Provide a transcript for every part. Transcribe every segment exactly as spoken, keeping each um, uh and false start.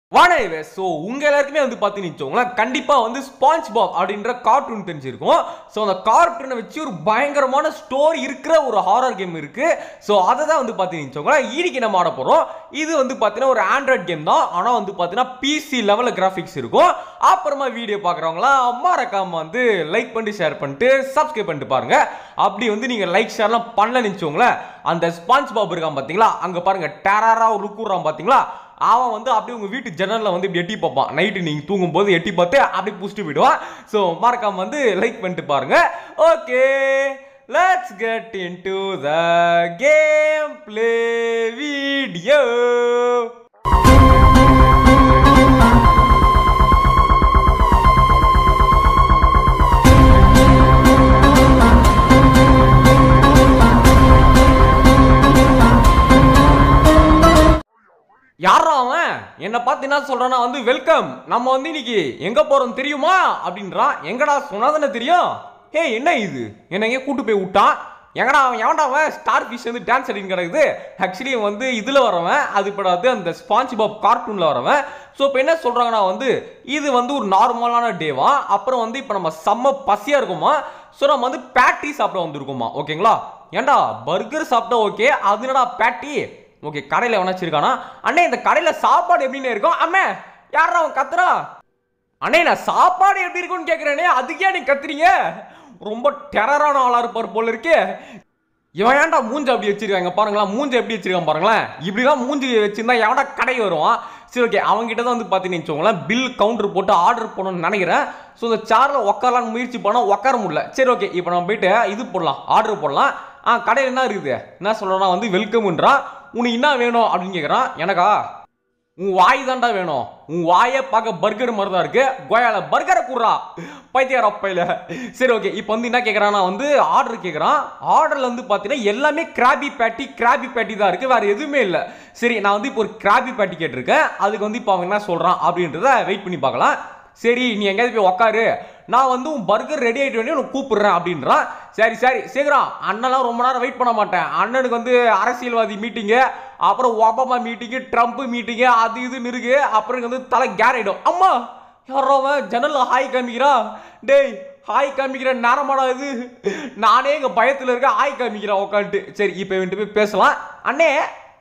வானவே so உங்க எல்லாருக்குமே வந்து பாத்தீங்கன்னா கண்டிப்பா வந்து SpongeBob அப்படின்ற கார்ட்டூன் தெரிஞ்சிருக்கும். சோ அந்த கார்ட்டூனை வச்சு ஒரு பயங்கரமான ஸ்டோரி இருக்கிற ஒரு ஹாரர் கேம் இருக்கு. சோ அதை தான் வந்து பாத்தீங்கன்னா இன்னைக்கு நம்ம ஆட போறோம். இது வந்து பாத்தீங்கன்னா ஒரு ஆண்ட்ராய்ட் கேம் தான். ஆனா வந்து பாத்தீங்கன்னா பிசி லெவல்ல கிராபிக்ஸ் இருக்கும். அப்புறமா வீடியோ பாக்குறவங்களா மறக்காம வந்து லைக் பண்ணி ஷேர் பண்ணிட்டு சப்ஸ்கிரைப் பண்ணிட்டு பாருங்க. அப்படி வந்து நீங்க லைக் ஷேர்லாம் பண்ணல நினைச்சோங்களேன், அந்த SpongeBob இருக்கான் பாத்தீங்களா, அங்க பாருங்க டெரரா ஒரு லுக் விடுறான் பாத்தீங்களா, அவன் வந்து அப்படியே உங்க வீட்டு ஜன்னல்ல வந்து இப்படி எட்டி பார்ப்பான். நைட்டு நீங்க தூங்கும் போது எட்டி பார்த்து அப்படியே புடிச்சிட்டு விடுவான். ஸோ மறக்காம வந்து லைக் பண்ணிட்டு பாருங்க. Okay, let's get into the game play video. யாரா அவன் என்ன பார்த்து என்ன சொல்றானா வந்து வெல்கம், நம்ம வந்து இன்னைக்கு எங்க போறோம் தெரியுமா அப்படின்றான். எங்கடா சொன்னாதானே தெரியும். ஹே என்ன இது, என்ன எங்க கூட்டு போய் விட்டான். எங்கடா அவன், எவன்டா அவன் ஸ்டார் ஃபிஷ் வந்து டான்ஸ் அடின்னு கிடக்குது. ஆக்சுவலி வந்து இதுல வரவன், அது படாது அந்த SpongeBob கார்ட்டூன்ல வரவன். ஸோ இப்போ என்ன சொல்றாங்கன்னா வந்து இது வந்து ஒரு நார்மலான டேவா. அப்புறம் வந்து இப்போ நம்ம செம்ம பசியா இருக்குமா. ஸோ நம்ம வந்து பேட்டி சாப்பிட வந்துருக்கோமா. ஓகேங்களா, ஏன்டா பர்கர் சாப்பிட்டா ஓகே, அது என்னடா பேட்டி. ஓகே, கடையில் எவனா வச்சிருக்கானா. அண்ணே இந்த கடையில் சாப்பாடு எப்படின்னு இருக்கும். அம்மே யாரா அவன் கத்துறா. அண்ணே நான் சாப்பாடு எப்படி இருக்குன்னு கேட்குறேனே, அதுக்கே நீ கத்துறீங்க. ரொம்ப டெரரான ஆளா இருப்பார் போல இருக்கு. இவன் ஏன்டா மூஞ்சி அப்படி வச்சிருக்காங்க பாருங்களா, மூஞ்சி எப்படி வச்சிருக்கான் பாருங்களேன். இப்படிலாம் மூஞ்சி வச்சிருந்தா எவன்டா கடை வருவான். சரி ஓகே, அவங்ககிட்ட தான் வந்து பார்த்தீங்கன்னு வச்சுக்கோங்களேன் பில் கவுண்டர் போட்டு ஆர்டர் பண்ணணும்னு நினைக்கிறேன். ஸோ இந்த சேரில் உட்காரலான்னு முயற்சி பண்ணால் உட்கார முடியல. சரி ஓகே, இப்போ நம்ம போயிட்டு இது போடலாம், ஆர்டர் போடலாம். ஆ கடையில் என்ன இருக்குது, என்ன சொல்கிறேன்னா வந்து வெல்கம்ன்றான். உனக்கு என்ன வேணும் அப்படின்னு கேட்குறான். எனக்கா உன் வாய் தாண்டா வேணும், உன் வாயை பார்க்க பர்கர் மாதிரி தான் இருக்கு, கோயால பர்கரை கூடுறா பைத்தியார அப்பையில. சரி ஓகே, இப்போ வந்து என்ன கேட்குறான்னா வந்து ஆர்டர் கேட்குறான். ஆர்டரில் வந்து பார்த்தீங்கன்னா எல்லாமே கிராபி பேட்டி கிராபி பேட்டி தான் இருக்குது, வேறு எதுவுமே இல்லை. சரி நான் வந்து இப்போ ஒரு கிராபி பேட்டி கேட்டிருக்கேன். அதுக்கு வந்து இப்போ அவன் என்ன சொல்கிறான் அப்படின்றத வெயிட் பண்ணி பார்க்கலாம். சரி நீ எங்கேயாவது போய் உக்காரு, நான் வந்து உன் பர்கர் ரெடி ஆகிட்டு வேண்டிய உனக்கு கூப்பிடுறேன் அப்படின்றான். சரி சரி சீக்கிரம், அண்ணெல்லாம் ரொம்ப நேரம் வெயிட் பண்ண மாட்டேன். அண்ணனுக்கு வந்து அரசியல்வாதி மீட்டிங்கு, அப்புறம் ஒபாமா மீட்டிங்கு, ட்ரம்ப் மீட்டிங்கு, அது இதுன்னு இருக்கு. அப்புறம் வந்து தலை கேர் ஆகிடும். அம்மா யாரோ அவன் ஜன்னல்ல ஹாய் காமிக்கிறான். டேய் ஹாய் காமிக்கிற நேரமாடா இது, நானே எங்கள் பயத்தில் இருக்க ஹாய் காமிக்கிறேன் உட்காந்துட்டு. சரி இப்போ வந்துட்டு போய் பேசலாம். அண்ணே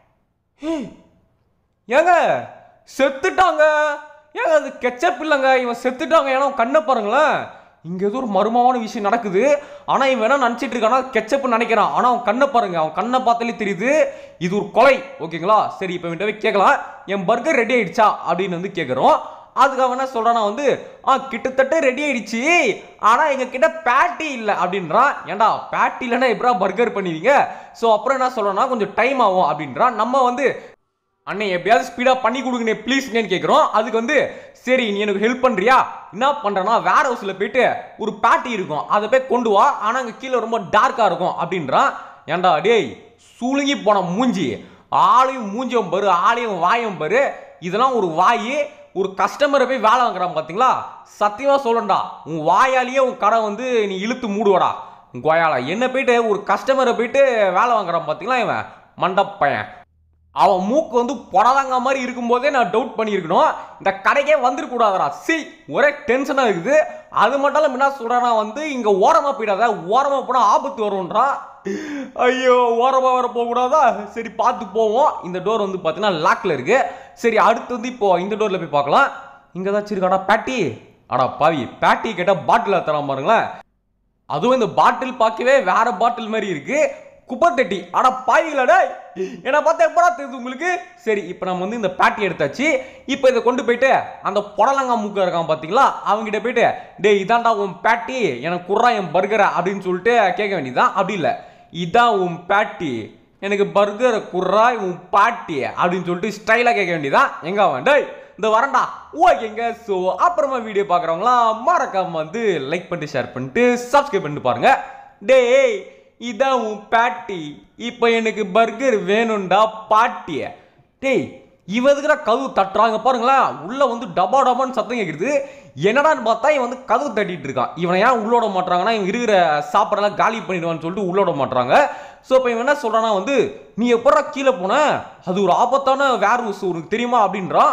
ஏங்க செத்துட்டாங்க, ஏங்க அது கெச்சப் இல்லைங்க, இவன் செத்துட்டாங்க. ஏன்னா கண்ணை பாருங்களேன், இங்கே ஏதோ ஒரு மர்மமான விஷயம் நடக்குது. ஆனால் இவன் என்ன நினச்சிட்டு இருக்கானா கெச்சப்னு நினைக்கிறான். ஆனால் அவன் கண்ணை பாருங்க, அவன் கண்ணை பார்த்தாலே தெரியுது இது ஒரு கொலை. ஓகேங்களா, சரி இப்போ விட்டு கேட்கலாம், என் பர்கர் ரெடி ஆயிடுச்சா அப்படின்னு வந்து கேட்குறோம். அதுக்கு அவன் என்ன சொல்கிறானா வந்து ஆ கிட்டத்தட்ட ரெடி ஆயிடுச்சு, ஆனால் எங்கள் கிட்ட பேட்டி இல்லை அப்படின்றான். ஏன்டா பேட்டி இல்லைன்னா எப்படா பர்கர் பண்ணுவீங்க. ஸோ அப்புறம் என்ன சொல்கிறோன்னா கொஞ்சம் டைம் ஆகும் அப்படின்றான். நம்ம வந்து அண்ணே எப்படியாவது ஸ்பீடாக பண்ணி கொடுங்கண்ணே ப்ளீஸ்ங்கன்னு கேட்குறோம். அதுக்கு வந்து சரி நீ எனக்கு ஹெல்ப் பண்ணுறியா, என்ன பண்ணுறேன்னா வேர் ஹவுஸில் போயிட்டு ஒரு பேட்டி இருக்கும், அதை போய் கொண்டு வா, ஆனால் அங்கே கீழே ரொம்ப டார்க்காக இருக்கும் அப்படின்றான். ஏன்டா டேய் சூழுங்கி போன மூஞ்சி, ஆளையும் மூஞ்சியும் பாரு, ஆளையும் வாயும் பாரு, இதெல்லாம் ஒரு வாய். ஒரு கஸ்டமரை போய் வேலை வாங்குறான் பார்த்தீங்களா, சத்தியமாக சொல்லண்டா உன் வாயாலேயே உன் கடை வந்து நீ இழுத்து மூடுவாடா கோயாலா. என்ன போயிட்டு ஒரு கஸ்டமரை போயிட்டு வேலை வாங்குறான் பார்த்தீங்களா இவன் மண்டப்பையன். அவன் மூக்கு வந்து பொடாதாங்க மாதிரி இருக்கும்போதே நான் டவுட் பண்ணியிருக்கணும், இந்த கடைக்கே வந்துருக்கூடாதரா. சி ஒரே டென்ஷனாக இருக்குது. அது மட்டும் இல்லை என்ன சொல்கிறானா வந்து இங்கே ஓரமாக போயிடாத, ஓரமாக போனால் ஆபத்து வரும்ன்றான். ஐயோ ஓரமாக வர போகக்கூடாதா, சரி பார்த்து போவோம். இந்த டோர் வந்து பார்த்தீங்கன்னா லாக்கில் இருக்குது. சரி அடுத்து வந்து இப்போ இந்த டோரில் போய் பார்க்கலாம். இங்கே தான் வச்சிருக்காடா பேட்டி. ஆடா பாவி, பேட்டி கேட்டால் பாட்டில் தரான் பாருங்களேன். அதுவும் இந்த பாட்டில் பார்க்கவே வேற பாட்டில் மாதிரி இருக்கு, குப்பை தட்டி. ஆனா பாவிங்களா என்ன பார்த்தா எப்படா தெரியுது உங்களுக்கு. சரி இப்போ நம்ம வந்து இந்த பேட்டி எடுத்தாச்சு. இப்போ இதை கொண்டு போயிட்டு அந்த புடலங்கா மூக்க இருக்கான் பார்த்தீங்களா, அவங்ககிட்ட போயிட்டு டே இதான்டா உன் பேட்டி, எனக்கு குர்றா என் பர்கரை அப்படின்னு சொல்லிட்டு கேட்க வேண்டியதான். அப்படி இல்லை, இதான் உன் பேட்டி, எனக்கு பர்கரை குர்றா உன் பாட்டி அப்படின்னு சொல்லிட்டு ஸ்டைலாக கேட்க வேண்டியதான். எங்க அவன் டேய் இந்த வரண்டா ஓகேங்க. ஸோ அப்புறமா வீடியோ பார்க்குறவங்களாம் மறக்காம வந்து லைக் பண்ணிட்டு ஷேர் பண்ணிட்டு சப்ஸ்கிரைப் பண்ணிட்டு பாருங்க. டேய் இதான் உன் பேட்டி, இப்போ எனக்கு பர்கர் வேணும்டா பாட்டிய. டேய் இவதுக்குற கதவு தட்டுறாங்க பாருங்களா, உள்ள வந்து டபா டபான்னு சத்தம் கேட்குறது. என்னடான்னு பார்த்தா இவன் வந்து கதவு தட்டிட்டு இருக்கான். இவனை ஏன் உள்ளோட மாட்டாங்கன்னா இவன் இருக்கிற சாப்பிடலாம் காலி பண்ணிடுவான்னு சொல்லிட்டு உள்ளோட மாட்டாங்க. ஸோ இப்போ இவன் என்ன சொல்றானா வந்து நீ எப்படா கீழே போன, அது ஒரு ஆபத்தான வேர் ஹவுஸ் உனக்கு தெரியுமா அப்படின்றான்.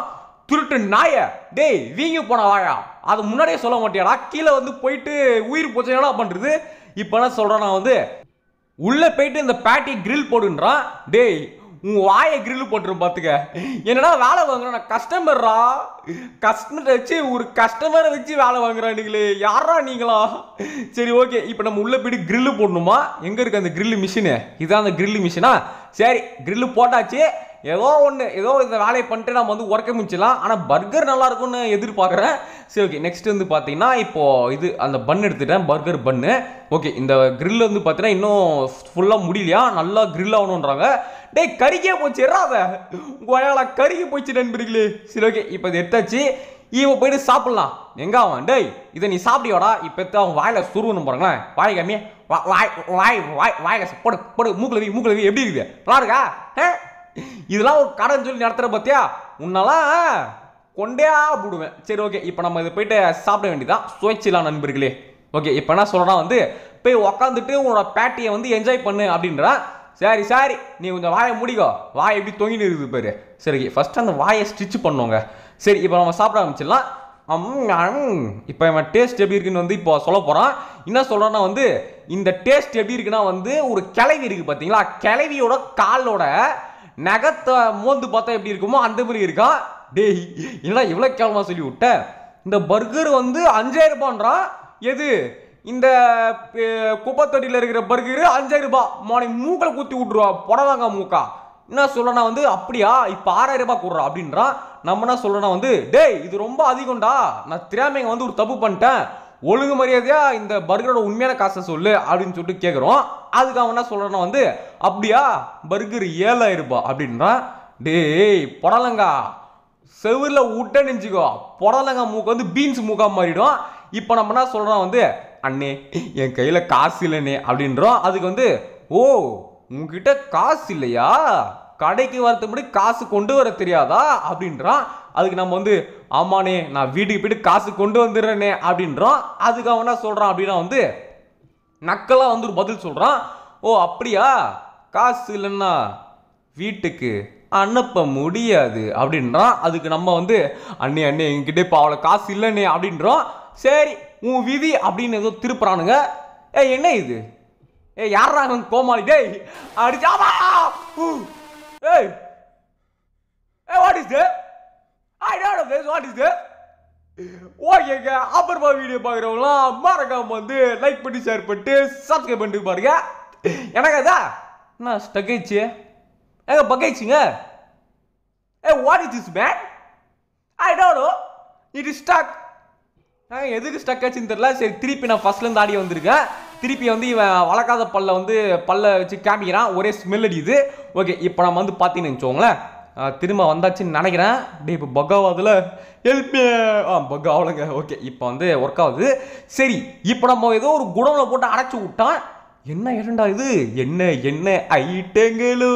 திருட்டு நாய டேய் வீங்கி போன வாயா அது முன்னாடியே சொல்ல மாட்டியாடா கீழே வந்து போயிட்டு உயிர் போச்சு என்ன பண்றது இப்போ என்ன சொல்றேன் நான் வந்து உள்ள போயிட்டு இந்த பேட்டி கிரில் போடுன்றான் டேய் உன் வாயை கிரில் போட்டுரும் பார்த்துக்க என்னடா வேலை வாங்குறேன் நான் கஸ்டமர்ரா கஸ்டமரை வச்சு ஒரு கஸ்டமரை வச்சு வேலை வாங்குறானுங்களே யாரா நீங்களா சரி ஓகே இப்போ நம்ம உள்ள போயிட்டு கிரில்லு போடணுமா எங்கே இருக்கு அந்த கிரில்லு மிஷினு இதான் அந்த கிரில்லு மிஷினா சரி கிரில்லு போட்டாச்சு ஏதோ ஒன்று ஏதோ இந்த வேலையை பண்ணிட்டு நம்ம வந்து உரைக்க முடிச்சலாம் ஆனால் பர்கர் நல்லா இருக்கும்னு எதிர்பார்க்குறேன் சரி ஓகே நெக்ஸ்ட் வந்து பார்த்தீங்கன்னா இப்போது இது அந்த பன் எடுத்துட்டேன் பர்கர் பன்னு ஓகே இந்த கிரில் வந்து பார்த்தீங்கன்னா இன்னும் ஃபுல்லாக முடியலையா நல்லா கிரில் ஆகணுன்றாங்க டேய் கறிக்கே போச்சுடா அதை கோயால கறிக்கு போச்சு நண்பர்களே சரி ஓகே இப்போ இதை எடுத்தாச்சு இவன் போயிட்டு சாப்பிட்லாம் எங்க அவன் டேய் இதை நீ சாப்பிட்டியோடா இப்போ எடுத்து அவன் வாயில சுருவணும் பாருங்களேன் வாய் கம்மியே வாய் வாய் வாய் வாயில போடு போடு மூக்குலவி மூக்குலவி எப்படி இருக்குது நல்லா இருக்கா இதெல்லாம் ஒரு கடைன்னு சொல்லி நடத்துகிற பார்த்தியா உன்னெல்லாம் கொண்டே போடுவேன் சரி ஓகே இப்போ நம்ம இதை போயிட்டு சாப்பிட வேண்டியதான் சுவைச்சிடலாம் நண்பர்களே ஓகே இப்போ என்ன சொல்கிறேன்னா வந்து போய் உக்காந்துட்டு உன்னோட பேட்டியை வந்து என்ஜாய் பண்ணு அப்படின்றான் சரி சரி நீ கொஞ்சம் வாயை முடிக்கோ வாயை எப்படி தொங்கின்னு இருக்குது பாரு சரி ஃபர்ஸ்ட் அந்த வாயை ஸ்டிச் பண்ணுவோங்க சரி இப்போ நம்ம சாப்பிட ஆரம்பிச்சிடலாம் இப்போ இவன் டேஸ்ட் எப்படி இருக்குன்னு வந்து இப்போ சொல்ல போகிறான் என்ன சொல்கிறான்னா வந்து இந்த டேஸ்ட் எப்படி இருக்குன்னா வந்து ஒரு கிளவி இருக்குது பார்த்தீங்களா கிளவியோட காலோட நகத்தை மோந்து பார்த்தா எப்படி இருக்குமோ அந்த மாதிரி இருக்கான் டேய் என்னடா இவ்வளோ கேவலமா சொல்லி விட்ட இந்த பர்கர் வந்து அஞ்சாயிரம் ரூபான்றான் எது இந்த குப்பை தொட்டியில் இருக்கிற பர்கரு அஞ்சாயிரம் ரூபாய் மார்னிங் மூக்கில் குத்தி விட்ருவா புடவாங்க மூக்கா என்ன சொல்றேன்னா வந்து அப்படியா இப்போ ஆறாயிரம் ரூபாய் கொடுறா அப்படின்றான் நம்ம என்ன சொல்றேன்னா வந்து டேய் இது ரொம்ப அதிகம்டா நான் திறமைங்க வந்து ஒரு தப்பு பண்ணிட்டேன் ஒழுங்கு மரியாதையா இந்த பர்கரோட உண்மையான காசை சொல்லு அப்படின்னு சொல்லிட்டு கேட்குறோம் அதுக்கு அவன் என்ன சொல்றான்னா வந்து அப்படியா பர்கர் ஏழாயிரம் ரூபாய் அப்படின்றான் டேய் புடலங்கா செவுரில் விட்ட நெஞ்சுக்கோ புடலங்கா மூக்கு வந்து பீன்ஸ் மூக்கா மாறிடும் இப்போ நம்ம என்ன சொல்றோம் வந்து அண்ணே என் கையில காசு இல்லைண்ணே அப்படின்றோம் அதுக்கு வந்து ஓ உங்ககிட்ட காசு இல்லையா கடைக்கு வரது முன்னாடி காசு கொண்டு வர தெரியாதா அப்படின்றான் அதுக்கு நம்ம வந்து ஆமாண்ணே நான் வீட்டுக்கு போயிட்டு காசு கொண்டு வந்துடுறேனே அப்படின்றோம் அதுக்கு அவன் என்ன சொல்றான் அப்படின்னா வந்து நக்கலா வந்து ஒரு பதில் சொல்றான் ஓ அப்படியா காசு இல்லைன்னா வீட்டுக்கு அனுப்ப முடியாது அப்படின்றான் அதுக்கு நம்ம வந்து அண்ணே அண்ணே என்கிட்ட இப்போ அவளை காசு இல்லைண்ணே அப்படின்றோம் சரி உன் விதி அப்படின்னு ஏதோ திருப்புறானுங்க ஏ என்ன இது ஏ யாரா கோமாளி டேய் அடிச்சாமா ஏய் ஏ what is this I don't know this what is this ஓகேங்க அப்புறமா வீடியோ பார்க்குறவங்களாம் மறக்காம வந்து லைக் பண்ணி ஷேர் பண்ணிட்டு சப்ஸ்கிரைப் பண்ணிட்டு பாருங்க எனக்கு அதா என்ன ஸ்டக் ஆயிடுச்சு ஏங்க பக்காயிடுச்சுங்க ஏ what is this man I don't know it is stuck எதுக்கு ஸ்டக் ஆச்சுன்னு தெரியல சரி திருப்பி நான் ஃபர்ஸ்ட்லேருந்து ஆடி வந்திருக்கேன் திருப்பி வந்து இவன் வளர்க்காத பல்ல வந்து பல்ல வச்சு காமிக்கிறான் ஒரே ஸ்மெல் அடிக்குது ஓகே இப்போ நம்ம வந்து பார்த்தீங்கன்னு வச்சுக்கோங்களேன் திரும்ப வந்தாச்சுன்னு நினைக்கிறேன் டே இப்போ பக் ஆகாதுல ஹெல்ப் ஆ பக் ஆகலைங்க ஓகே இப்போ வந்து ஒர்க் ஆகுது சரி இப்போ நம்ம ஏதோ ஒரு குடோனில் போட்டு அடைச்சி விட்டான் என்ன இரண்டா இது என்ன என்ன ஐட்டங்களோ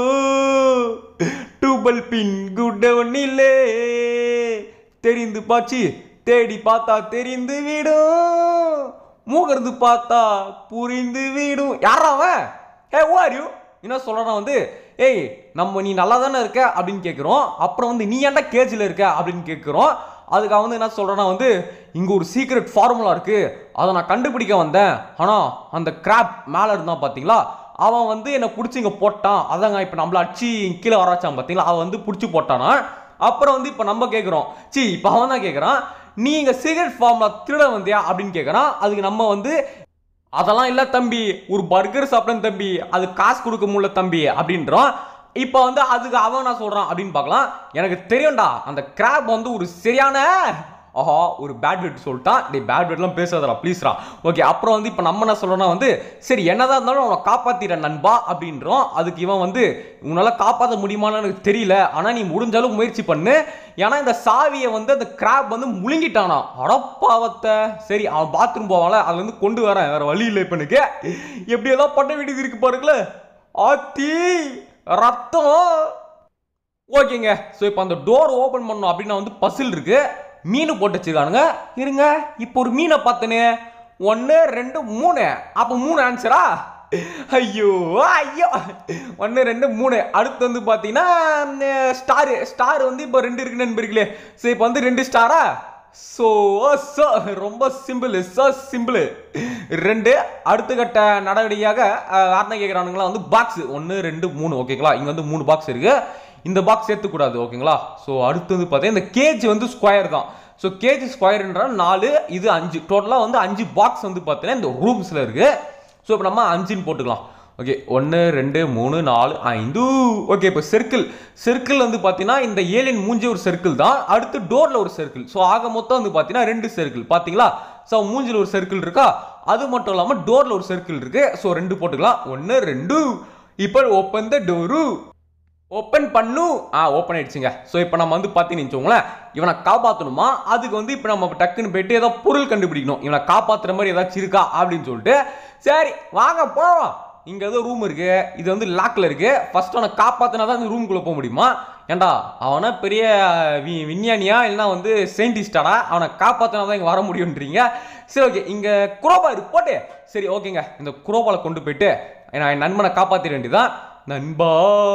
டூபல் பின் குடோனிலே தெரிந்து பாச்சு தேடி பார்த்தா தெரிந்து விடும் மூகர்ந்து பார்த்தா புரிந்து விடும் யாரா அவன் ஏ ஓ ஆர் யூ என்ன சொல்றான் வந்து ஏய் நம்ம நீ நல்லா தானே இருக்க அப்படின்னு கேட்குறோம் அப்புறம் வந்து நீ ஏன்டா கேஜில் இருக்க அப்படின்னு கேட்குறோம் அதுக்கு அவன் வந்து என்ன சொல்றான்னா வந்து இங்கே ஒரு சீக்ரெட் ஃபார்முலா இருக்கு அதை நான் கண்டுபிடிக்க வந்தேன் ஆனால் அந்த கிராப் மேலே இருந்தான் பார்த்தீங்களா அவன் வந்து என்னை பிடிச்சி இங்கே போட்டான் அதாங்க இப்போ நம்மள அடிச்சு கீழே வராச்சான் பார்த்தீங்களா அவன் வந்து பிடிச்சி போட்டானா அப்புறம் வந்து இப்போ நம்ம கேட்குறோம் சி இப்போ அவன் தான் கேட்குறான் நீ இங்கே சீக்ரெட் ஃபார்முலா திருட வந்தியா அப்படின்னு கேட்குறான் அதுக்கு நம்ம வந்து அதெல்லாம் இல்லை தம்பி ஒரு பர்கர் சாப்பிட்றேன் தம்பி அது காசு கொடுக்க முடியல தம்பி அப்படின்றோம் இப்போ வந்து அதுக்கு அவன் என்ன சொல்கிறான் அப்படின்னு பார்க்கலாம் எனக்கு தெரியும்டா அந்த கிராப் வந்து ஒரு சரியான ஆஹா ஒரு பேட் வேர்ட் சொல்லிட்டான் டே பேட் வேர்ட்லாம் பேசாதடா ப்ளீஸ்ரா ஓகே அப்புறம் வந்து இப்போ நம்ம என்ன சொல்கிறோன்னா வந்து சரி என்னதான் இருந்தாலும் அவனை காப்பாற்றிடுறேன் நண்பா அப்படின்றோம் அதுக்கு இவன் வந்து உன்னால் காப்பாற்ற முடியுமான்னு எனக்கு தெரியல ஆனால் நீ முடிஞ்சாலும் முயற்சி பண்ணு ஏன்னா இந்த சாவியை வந்து அந்த கிராப் வந்து முழுங்கிட்டானா அடப்பாவத்தை சரி அவன் பாத்ரூம் போவான்ல அதுல இருந்து கொண்டு வரேன் வேற வழி இல்லை இப்போ எனக்கு எப்படியெல்லாம் பண்ண வேண்டியது இருக்கு பாருங்களேன் ஆத்தி ரத்தம் ஓகேங்க ஸோ இப்போ அந்த டோர் ஓப்பன் பண்ணணும் அப்படின்னா வந்து பசில் இருக்கு மீன் போட்டு வச்சிருக்கானுங்க இருங்க இப்போ ஒரு மீனை பார்த்தனே ஒன்று ரெண்டு மூணு அப்போ மூணு ஆன்சரா ஐயோ ஐயோ ஒன்று ரெண்டு மூணு. அடுத்து வந்து பார்த்தீங்கன்னா ஸ்டாரு. ஸ்டார் வந்து இப்போ ரெண்டு இருக்கு நண்பர்களே. சரி இப்போ வந்து ரெண்டு ஸ்டாரா? ஸோ ஸோ ரொம்ப சிம்பிள், ஸோ சிம்பிள். ரெண்டு. அடுத்த கட்ட நடவடிக்கையாக ஆர்னா கேட்குறானுங்களா வந்து பாக்ஸ் ஒன்று ரெண்டு மூணு ஓகேங்களா. இங்கே வந்து மூணு பாக்ஸ் இருக்கு. இந்த பாக்ஸ் சேர்த்துக்கூடாது ஓகேங்களா. ஸோ அடுத்தது பார்த்தீங்கன்னா இந்த கேஜ் வந்து ஸ்கொயர் தான். ஸோ கேஜ் ஸ்கொயர்ன்ற நாலு, இது அஞ்சு. டோட்டலாக வந்து அஞ்சு பாக்ஸ் வந்து பார்த்தீங்கன்னா இந்த ரூம்ஸில் இருக்கு. ஸோ இப்போ நம்ம அஞ்சுன்னு போட்டுக்கலாம். ஓகே ஒன்று ரெண்டு மூணு நாலு ஐந்து. ஓகே இப்போ சர்க்கிள். சர்க்கிள் வந்து பார்த்தீங்கன்னா இந்த ஏலியன் மூஞ்சி ஒரு சர்க்கிள் தான். அடுத்து டோரில் ஒரு சர்க்கிள். ஸோ ஆக மொத்தம் வந்து பார்த்தீங்கன்னா ரெண்டு சர்க்கிள் பார்த்தீங்களா. ஸோ மூஞ்சில் ஒரு சர்க்கிள் இருக்கா. அது மட்டும் இல்லாமல் டோரில் ஒரு சர்க்கிள் இருக்கு. ஸோ ரெண்டு போட்டுக்கலாம். ஒன்று ரெண்டு. இப்போ ஓப்பன் த டோரு. ஓப்பன் பண்ணு. ஆ ஓப்பன் ஆயிடுச்சுங்க. ஸோ இப்போ நம்ம வந்து பார்த்தீங்கன்னு வச்சுக்கோங்களேன், இவனை காப்பாற்றணுமா அதுக்கு வந்து இப்போ நம்ம டக்குன்னு போயிட்டு ஏதோ பொருள் கண்டுபிடிக்கணும். இவனை காப்பாற்றுற மாதிரி ஏதாச்சும் இருக்கா அப்படின்னு சொல்லிட்டு. சரி வாங்க போவோம். இங்கே ஏதோ ரூம் இருக்கு. இது வந்து லாக்ல இருக்கு. ஃபர்ஸ்ட் அவனை காப்பாற்றினா தான் இந்த ரூம்குள்ளே போக முடியுமா? ஏண்டா அவனை பெரிய வி விஞ்ஞானியா இல்லைனா வந்து சயின்டிஸ்டாடா? அவனை காப்பாற்றினா தான் இங்கே வர முடியுன்றீங்க. சரி ஓகே இங்கே குரோபா இருக்கு போட்டு. சரி ஓகேங்க இந்த குரோபாலை கொண்டு போயிட்டு நான் என் நண்பனை காப்பாற்றிட வேண்டியதான். நண்பா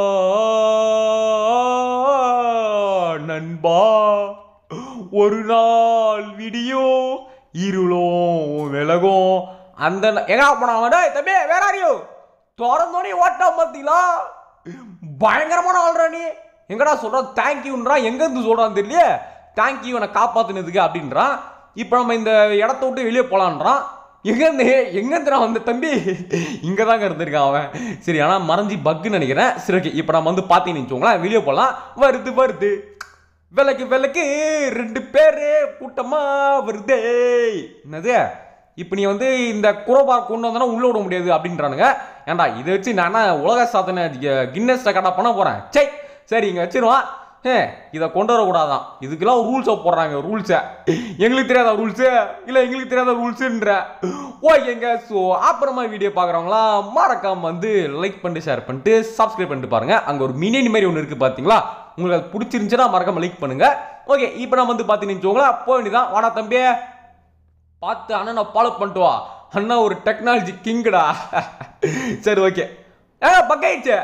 நண்பா ஒரு நாள் விடியோ இருளும் விலகும். அந்த எங்க போனா தம்பி வேற யாரையோ திறந்தோடனே ஓட்டா பார்த்தீங்களா? பயங்கரமான ஆள்றா நீ. எங்கடா சொல்றான் தேங்க்யூன்றா. எங்க இருந்து சொல்றான்னு தெரியல. தேங்க்யூ என்னை காப்பாத்தினதுக்கு அப்படின்றான். இப்போ நம்ம இந்த இடத்த விட்டு வெளியே போலான்றான். எங்கேருந்து எங்கேருந்து நான் வந்த தம்பி இங்கே தாங்க இருந்திருக்கான் அவன். சரி ஆனால் மறைஞ்சி பக்குன்னு நினைக்கிறேன். சரி ஓகே இப்போ நம்ம வந்து பார்த்தீங்கன்னு வச்சுக்கோங்களேன் வெளியே போகலாம். வருது வருது விளக்கு விளக்கு ரெண்டு பேரு கூட்டமா வருதே. என்னது இப்போ நீ வந்து இந்த குரோபார் கொண்டு வந்தனா உள்ள விட முடியாது அப்படின்றானுங்க. ஏன்டா இதை வச்சு நான் உலக சாதனை கின்னஸ் ரெக்கார்டா பண்ண போறேன். சரி சரி இங்கே வச்சிருவான். ஏ இதை கொண்டு வரக்கூடாதான். இதுக்கெல்லாம் ரூல்ஸை போடுறாங்க. ரூல்ஸை எங்களுக்கு தெரியாத ரூல்ஸு இல்லை எங்களுக்கு தெரியாத ரூல்ஸுன்ற ஓகேங்க. ஸோ அப்புறமா வீடியோ பார்க்குறவங்களாம் மறக்காம வந்து லைக் பண்ணிட்டு ஷேர் பண்ணிட்டு சப்ஸ்கிரைப் பண்ணிட்டு பாருங்க. அங்கே ஒரு மினி மாதிரி ஒன்று இருக்குது பார்த்தீங்களா. உங்களுக்கு அது பிடிச்சிருந்துச்சுன்னா மறக்காம லைக் பண்ணுங்க. ஓகே இப்போ நம்ம வந்து பார்த்தீங்கன்னு வச்சுக்கோங்களா போக வேண்டியதான். வாடா தம்பியே பார்த்து அண்ணனை ஃபாலோ பண்ணிட்டு வா. அண்ணா ஒரு டெக்னாலஜி கிங்கடா. சரி ஓகே ஏ பக்காயிடுச்சு.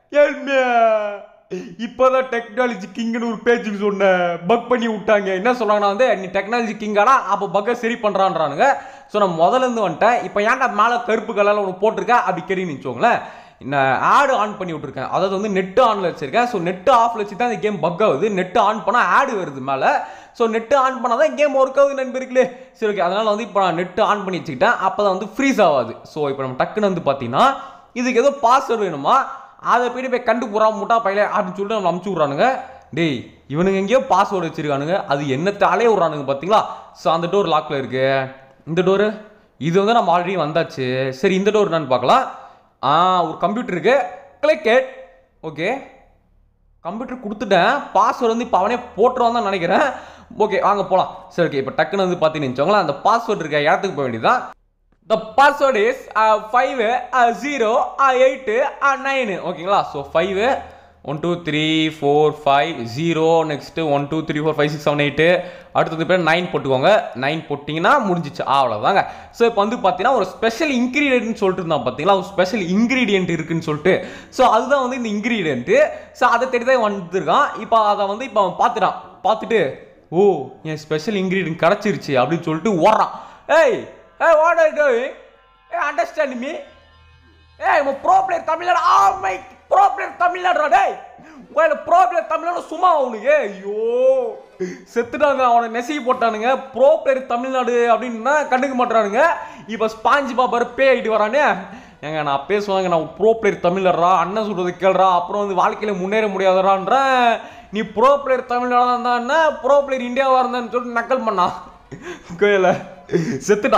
இப்போதான் டெக்னாலஜி கிங்னு ஒரு பேஜுக்கு சொன்னேன். பக் பண்ணி விட்டாங்க. என்ன சொல்றாங்கன்னா வந்து நீ டெக்னாலஜி கிங்காடா அப்போ பக்கை சரி பண்ணுறான்றானுங்க. ஸோ நான் முதல்ல இருந்து வந்துட்டேன். இப்போ ஏன்டா மேலே கருப்பு கலரில் ஒன்று போட்டிருக்கா அப்படி கேட்டீங்கன்னு வச்சுக்கோங்களேன். நான் ஆடு ஆன் பண்ணி விட்ருக்கேன். அதாவது வந்து நெட்டு ஆனில் வச்சிருக்கேன். ஸோ நெட்டு ஆஃபில் வச்சு தான் இந்த கேம் பக் ஆகுது. நெட்டு ஆன் பண்ணால் ஆடு வருது மேலே. ஸோ நெட்டு ஆன் பண்ணால் தான் கேம் ஒர்க் ஆகுது நண்பர்களே. சரி ஓகே அதனால் வந்து இப்போ நான் நெட்டு ஆன் பண்ணி வச்சுக்கிட்டேன். அப்போ தான் வந்து ஃப்ரீஸ் ஆகாது. ஸோ இப்போ நம்ம டக்குன்னு வந்து பார்த்தீங்கன்னா இதுக்கு ஏதோ பாஸ்வேர்டு வேணுமா அதை போய்ட்டு போய் கண்டு போகிறா முட்டா பையில அப்படின்னு சொல்லிட்டு நம்ம அமுச்சு விட்றானுங்க. டேய் இவனுங்க எங்கேயோ பாஸ்வேர்டு வச்சிருக்கானுங்க. அது என்னத்தாலே விட்றானுங்க பார்த்தீங்களா. ஸோ அந்த டோர் லாக்கில் இருக்கு. இந்த டோரு இது வந்து நம்ம ஆல்ரெடி வந்தாச்சு. சரி இந்த டோர் என்னன்னு பார்க்கலாம். ஆ ஒரு கம்ப்யூட்டர் இருக்கு. Click it. ஓகே கம்ப்யூட்டர் கொடுத்துட்டேன். பாஸ்வேர்டு வந்து இப்போ அவனே போட்டுருவான் தான் நினைக்கிறேன். ஓகே வாங்க போகலாம். சரி ஓகே இப்போ டக்குன்னு வந்து பார்த்தீங்கன்னு வச்சுக்கோங்களேன் அந்த பாஸ்வேர்டு இருக்க இடத்துக்கு போக வேண்டியதான். The password is uh, five uh, zero uh, eight uh, nine ஓகேங்களா. So five one two three four five zero next one two three four five six seven eight அடுத்தது பேர் நைன் போட்டுக்கோங்க. நைன் போட்டிங்கன்னா முடிஞ்சிச்சு அவ்வளோதாங்க. ஸோ இப்போ வந்து பார்த்தீங்கன்னா ஒரு ஸ்பெஷல் இன்க்ரீடியன்ட்னு சொல்லிட்டு இருந்தான் பார்த்தீங்களா. ஒரு ஸ்பெஷல் இன்க்ரீடியன்ட் இருக்குன்னு சொல்லிட்டு. ஸோ அதுதான் வந்து இந்த இன்க்ரீடியன்ட்டு. ஸோ அதை தேடி தான் வந்துருக்கான். இப்போ அதை வந்து இப்போ அவன் பார்த்துட்டான். பார்த்துட்டு ஓ என் ஸ்பெஷல் இன்க்ரீடியன்ட் கிடச்சிருச்சு அப்படின்னு சொல்லிட்டு ஓடுறான். ஏய் Hey, what are you doing? Hey, understand me? Hey, I'm a pro player Tamil. Oh my pro player Tamil Nadu. Hey, well, pro player Tamil Nadu சும்மா அவனுக்கு ஐயோ செத்துட்டாங்க. அவனை நெசிக்கி போட்டானுங்க. ப்ரோ பிளேயர் தமிழ்நாடு அப்படின்னா கண்டுக்க மாட்டானுங்க. இப்போ ஸ்பாஞ்ச் பாபர் பே ஆகிட்டு வரானே. ஏங்க நான் பேசுவாங்க நான் ப்ரோ பிளேயர் தமிழரா அண்ணன் சொல்றது கேள்றா. அப்புறம் வந்து வாழ்க்கையில் முன்னேற முடியாதரான்ற நீ ப்ரோ பிளேயர் தமிழ்நாடு இருந்தான்னா ப்ரோ பிளேயர் இந்தியாவாக இருந்தான்னு சொல்லிட்டு நக்கல் பண்ணான். கோயில செத்துட்டா.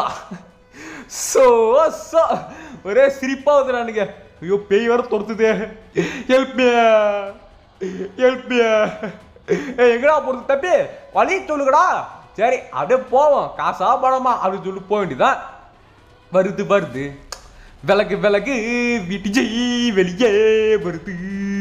சோ சோ ஒரே சிரிப்பாகுது நானுங்க. ஐயோ பேய் வர தொடுத்துதே. Help me help me. ஏ எங்கடா போகிறது தப்பி வழி சொல்லுங்கடா. சரி அப்படியே போவோம் காசா பணமா அப்படின்னு சொல்லிட்டு போக வேண்டியதான். வருது வருது விளக்கு விளக்கு விட்டு வெளியே வருது.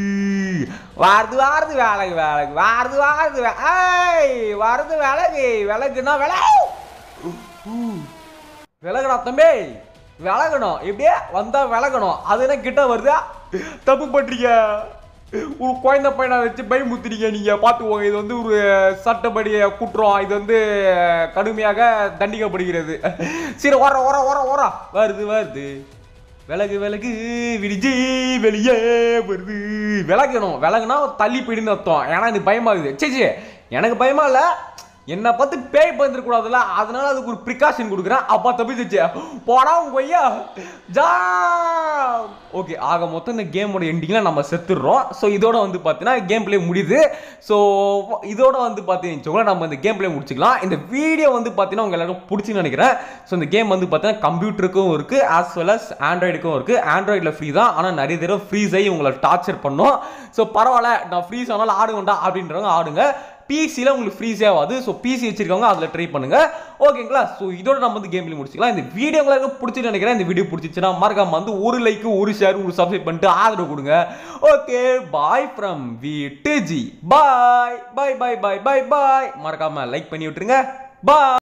வாருது வாருது வேலைக்கு வேலைக்கு வாருது வாருது ஏய் வருது விலகு விலகுனா வில விலகுடா தம்பி விலகணும், இப்படியே வந்தா விலகணும். அது என்ன கிட்ட வருதா? தப்பு பண்றீங்க. ஒரு குழந்தை பையனை வச்சு பயமுத்துறீங்க நீங்க. பார்த்துக்கோங்க, இது வந்து ஒரு சட்டப்படி குற்றம். இது வந்து கடுமையாக தண்டிக்கப்படுகிறது. சரி, ஓர ஓர ஓர ஓர வருது வருது. விலகு விலகு விரிஜி வெளியே வருது. விலகணும். விலகுனா தள்ளி போயிடுன்னு அர்த்தம். ஏன்னா இது பயமாகுது. சரி, எனக்கு பயமா இல்லை, என்னை பார்த்து பேய் வந்துருக்கூடாதுல்ல, அதனால அதுக்கு ஒரு ப்ரிகாஷன் கொடுக்குறேன். அப்பா தப்பிச்சு போடா கொய்யா ஜா. ஓகே, ஆக மொத்தம் இந்த கேமோட எண்டிங்கில் நம்ம செத்துடுறோம். ஸோ இதோட வந்து பார்த்தீங்கன்னா கேம் பிளே முடியுது. ஸோ இதோட வந்து பார்த்தீங்கன்னா நம்ம இந்த கேம் பிளே முடிச்சுக்கலாம். இந்த வீடியோ வந்து பார்த்தீங்கன்னா உங்கள் எல்லாருக்கும் பிடிச்சின்னு நினைக்கிறேன். ஸோ இந்த கேம் வந்து பார்த்தீங்கன்னா கம்ப்யூட்டருக்கும் இருக்குது, ஆஸ் வெல் அஸ் ஆண்ட்ராய்டுக்கும் இருக்குது. ஆண்ட்ராய்டில் ஃப்ரீ தான், ஆனால் நிறைய தடவை ஃப்ரீஸ் ஆகி உங்களை டார்ச்சர் பண்ணும். ஸோ பரவாயில்ல, நான் ஃப்ரீஸ் ஆனாலும் ஆடுவேண்டா அப்படின்றவங்க ஆடுங்க. பிசியில் உங்களுக்கு ஃப்ரீஸே ஆகாது. ஸோ பிசி வச்சிருக்கவங்க அதில் ட்ரை பண்ணுங்க. ஓகேங்களா? ஸோ இதோட நம்ம வந்து கேம் பிளே முடிச்சுக்கலாம். இந்த வீடியோ உங்களுக்கு பிடிச்சிட்டு நினைக்கிறேன். இந்த வீடியோ பிடிச்சிச்சுன்னா மறக்காம வந்து ஒரு லைக், ஒரு ஷேர், ஒரு சப்ஸ்கிரைப் பண்ணிட்டு ஆதரவு கொடுங்க. Okay, bye from V to G. Bye bye bye bye bye bye. மறக்காம லைக் பண்ணி விட்டுருங்க. பாய்.